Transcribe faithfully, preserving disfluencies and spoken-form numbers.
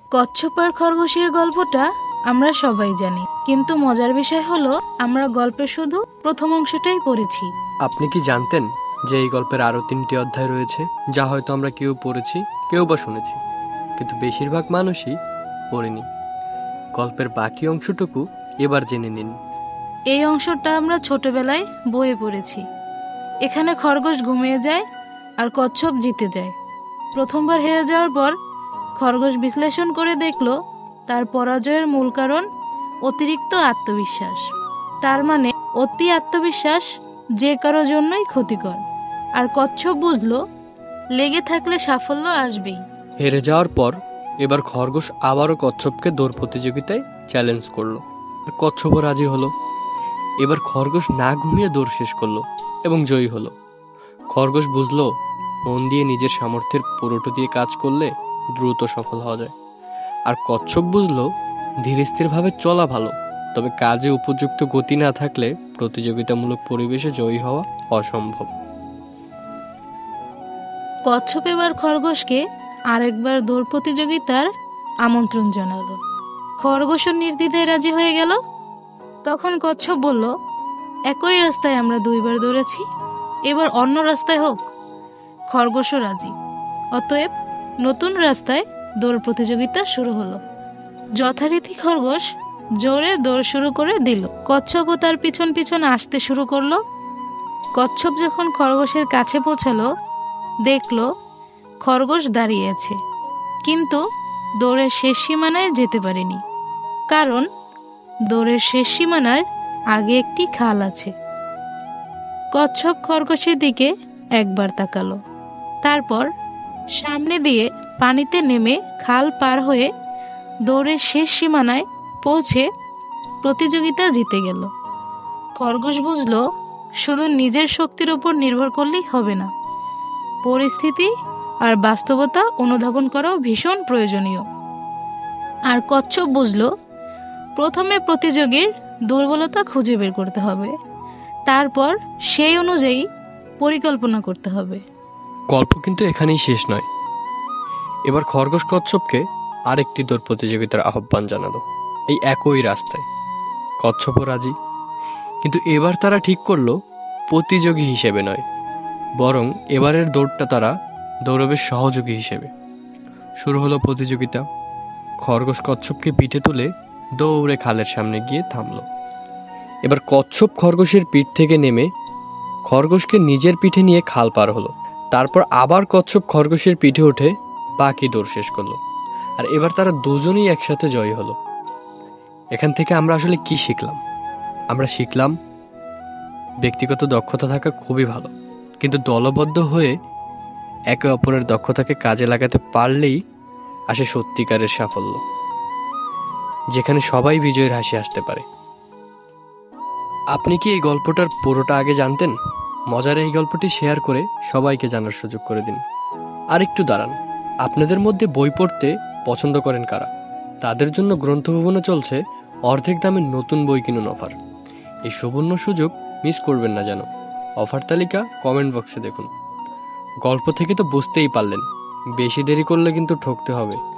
কচ্ছপ আর খরগোশের গল্পটা আমরা সবাই জানি, কিন্তু মজার বিষয় হলো আমরা গল্পে শুধু প্রথম অংশটাই পড়েছি। আপনি কি জানতেন যে এই গল্পের আরও তিনটি অধ্যায় রয়েছে, যা হয়তো আমরা কেউ পড়েছি, কেউ বা শুনেছি, কিন্তু বেশিরভাগ মানুষই পড়েনি। গল্পের বাকি অংশটুকু এবার জেনে নিন। এই অংশটা আমরা ছোটবেলায় বইয়ে পড়েছি। এখানে খরগোশ ঘুমিয়ে যায় আর কচ্ছপ জিতে যায়। প্রথমবার হেরে যাওয়ার পর খরগোশ বিশ্লেষণ করে দেখলো তার পরাজয়ের মূল কারণ অতিরিক্ত আত্মবিশ্বাস। তার মানে অতি আত্মবিশ্বাস যে কারোর জন্যই ক্ষতিকর। আর কচ্ছপ বুঝলো লেগে থাকলে সাফল্য আসবেই। হেরে যাওয়ার পর এবার খরগোশ আবারও কচ্ছপকে দৌড় প্রতিযোগিতায় চ্যালেঞ্জ করলো। কচ্ছপও রাজি হলো। এবার খরগোশ না ঘুমিয়ে দৌড় শেষ করলো এবং জয়ী হলো। খরগোশ বুঝলো মন দিয়ে নিজের সামর্থ্যের পুরোটা দিয়ে কাজ করলে দ্রুত সফল হওয়া যায়। আর কচ্ছপ বুঝলো ধীরে স্থিরভাবে চলা ভালো, তবে কাজে উপযুক্ত গতি না থাকলে প্রতিযোগিতামূলক পরিবেশে জয়ী হওয়া অসম্ভব। কচ্ছপ এবার খরগোশকে আরেকবার দৌড় প্রতিযোগিতার আমন্ত্রণ জানালো। খরগোশও নির্দ্বিধায় রাজি হয়ে গেল। তখন কচ্ছপ বলল, একই রাস্তায় আমরা দুইবার দৌড়েছি, এবার অন্য রাস্তায় হোক। খরগোশও রাজি। অতএব নতুন রাস্তায় দৌড় প্রতিযোগিতা শুরু হলো। যথারীতি খরগোশ জোরে দৌড় শুরু করে দিল। কচ্ছপও তার পিছন পিছন আসতে শুরু করলো। কচ্ছপ যখন খরগোশের কাছে পৌঁছালো, দেখলো খরগোশ দাঁড়িয়ে আছে, কিন্তু দৌড়ের শেষ সীমানায় যেতে পারেনি, কারণ দৌড়ের শেষ সীমানার আগে একটি খাল আছে। কচ্ছপ খরগোশের দিকে একবার তাকালো, তারপর সামনে দিয়ে পানিতে নেমে খাল পার হয়ে দৌড়ের শেষ সীমানায় পৌঁছে প্রতিযোগিতা জিতে গেল। খরগোশ বুঝলো শুধু নিজের শক্তির উপর নির্ভর করলেই হবে না, পরিস্থিতি আর বাস্তবতা অনুধাবন করাও ভীষণ প্রয়োজনীয়। আর কচ্ছপ বুঝলো প্রথমে প্রতিযোগীর দুর্বলতা খুঁজে বের করতে হবে, তারপর সেই অনুযায়ী পরিকল্পনা করতে হবে। গল্প কিন্তু এখানেই শেষ নয়। এবার খরগোশ কচ্ছপকে আরেকটি দৌড় প্রতিযোগিতার আহ্বান জানালো, এই একই রাস্তায়। কচ্ছপও রাজি, কিন্তু এবার তারা ঠিক করলো প্রতিযোগী হিসেবে নয়, বরং এবারের দৌড়টা তারা দৌড়বে সহযোগী হিসেবে। শুরু হলো প্রতিযোগিতা। খরগোশ কচ্ছপকে পিঠে তুলে দৌড়ে খালের সামনে গিয়ে থামলো। এবার কচ্ছপ খরগোশের পিঠ থেকে নেমে খরগোশকে নিজের পিঠে নিয়ে খাল পার হলো। তারপর আবার কচ্ছপ খরগোশের পিঠে উঠে বাকি দৌড় শেষ করলো। আর এবার তারা দুজনেই একসাথে জয়ী হলো। এখান থেকে আমরা আসলে কি শিখলাম? আমরা শিখলাম ব্যক্তিগত দক্ষতা থাকা খুবই ভালো, কিন্তু দলবদ্ধ হয়ে একে অপরের দক্ষতাকে কাজে লাগাতে পারলেই আসে সত্যিকারের সাফল্য, যেখানে সবাই বিজয়ের হাসি আসতে পারে। আপনি কি এই গল্পটার পুরোটা আগে জানতেন? মজার এই গল্পটি শেয়ার করে সবাইকে জানার সুযোগ করে দিন। আর একটু দাঁড়ান, আপনাদের মধ্যে বই পড়তে পছন্দ করেন কারা? তাদের জন্য গ্রন্থভবনে চলছে অর্ধেক দামের নতুন বই কিনুন অফার। এই সুবর্ণ সুযোগ মিস করবেন না যেন। অফার তালিকা কমেন্ট বক্সে দেখুন। গল্প থেকে তো বুঝতেই পারলেন, বেশি দেরি করলে কিন্তু ঠকতে হবে।